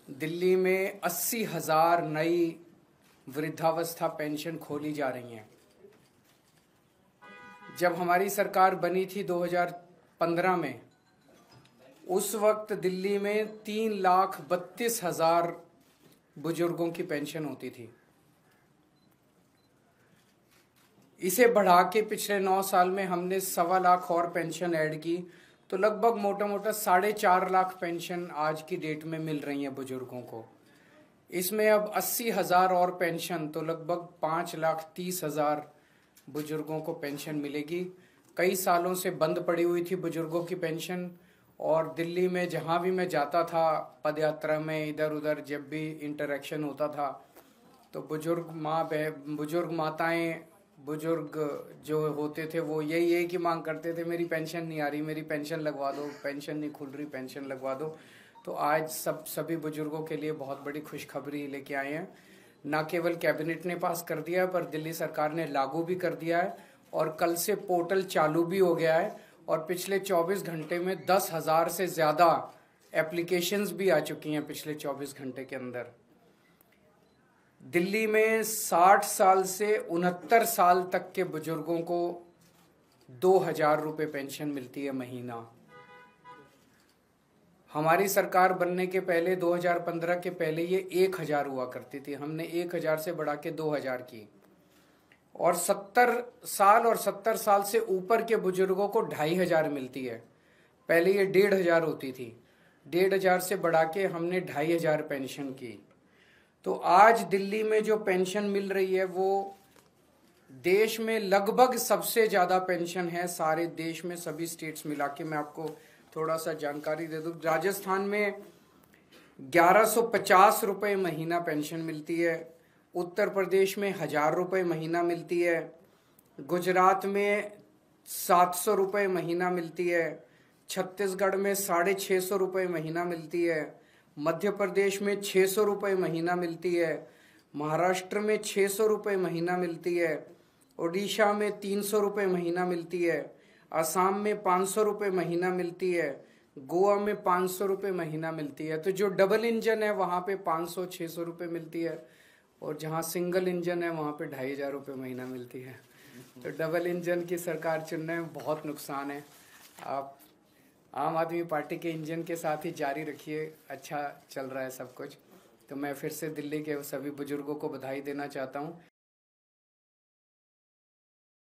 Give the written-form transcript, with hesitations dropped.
दिल्ली में 80,000 नई वृद्धावस्था पेंशन खोली जा रही हैं। जब हमारी सरकार बनी थी 2015 में, उस वक्त दिल्ली में 3,32,000 बुजुर्गों की पेंशन होती थी। इसे बढ़ा के पिछले 9 साल में हमने 1.25 लाख और पेंशन ऐड की, तो लगभग मोटा मोटा 4.5 लाख पेंशन आज की डेट में मिल रही है बुजुर्गों को। इसमें अब 80,000 और पेंशन, तो लगभग 5,30,000 बुजुर्गों को पेंशन मिलेगी। कई सालों से बंद पड़ी हुई थी बुजुर्गों की पेंशन, और दिल्ली में जहाँ भी मैं जाता था पदयात्रा में, इधर उधर जब भी इंटरेक्शन होता था, तो बुजुर्ग माताएं, बुजुर्ग जो होते थे वो यही की मांग करते थे, मेरी पेंशन नहीं आ रही, मेरी पेंशन लगवा दो, पेंशन नहीं खुल रही, पेंशन लगवा दो। तो आज सभी बुजुर्गों के लिए बहुत बड़ी खुशखबरी लेके आए हैं। न केवल कैबिनेट ने पास कर दिया है, पर दिल्ली सरकार ने लागू भी कर दिया है, और कल से पोर्टल चालू भी हो गया है, और पिछले 24 घंटे में 10,000 से ज़्यादा एप्लीकेशंस भी आ चुकी हैं पिछले 24 घंटे के अंदर। दिल्ली में 60 साल से 69 साल तक के बुजुर्गों को 2,000 रुपये पेंशन मिलती है महीना। हमारी सरकार बनने के पहले 2015 के पहले ये 1,000 हुआ करती थी। हमने 1,000 से बढ़ा के 2,000 की, और 70 साल और 70 साल से ऊपर के बुजुर्गों को 2,500 मिलती है। पहले ये 1,500 होती थी, 1,500 से बढ़ा के हमने 2,500 पेंशन की। तो आज दिल्ली में जो पेंशन मिल रही है वो देश में लगभग सबसे ज़्यादा पेंशन है सारे देश में, सभी स्टेट्स मिला के। मैं आपको थोड़ा सा जानकारी दे दूं। राजस्थान में 1,150 रुपये महीना पेंशन मिलती है, उत्तर प्रदेश में 1,000 रुपये महीना मिलती है, गुजरात में 700 रुपये महीना मिलती है, छत्तीसगढ़ में 650 रुपये महीना मिलती है, मध्य प्रदेश में 600 रुपये महीना मिलती है, महाराष्ट्र में 600 रुपये महीना मिलती है, उड़ीसा में 300 रुपये महीना मिलती है, असम में 500 रुपये महीना मिलती है, गोवा में 500 रुपये महीना मिलती है। तो जो डबल इंजन है वहाँ पे 500-600 रुपये मिलती है, और जहाँ सिंगल इंजन है वहाँ पे 2,500 रुपये महीना मिलती है। तो डबल इंजन की सरकार चुनने में बहुत नुकसान है। आप आम आदमी पार्टी के इंजन के साथ ही जारी रखिए, अच्छा चल रहा है सब कुछ। तो मैं फिर से दिल्ली के सभी बुजुर्गों को बधाई देना चाहता हूँ।